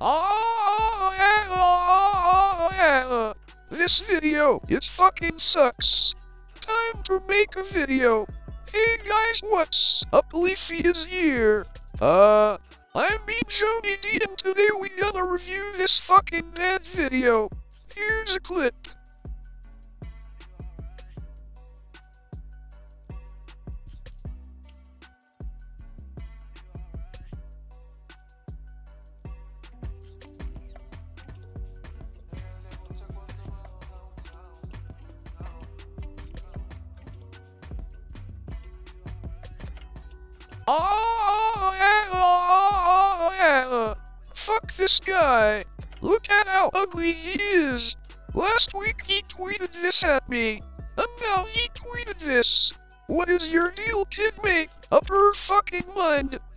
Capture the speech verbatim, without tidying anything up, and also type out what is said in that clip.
Oh, yeah, oh, yeah. This video, it fucking sucks. Time to make a video. Hey guys, what's up? Leafy is here. Uh, I'm being Jody D, and today we gonna review this fucking bad video. Here's a clip. Oh, yeah, oh, yeah. Fuck this guy. Look at how ugly he is. Last week he tweeted this at me. And now he tweeted this. What is your deal, kid? Make up her fucking mind.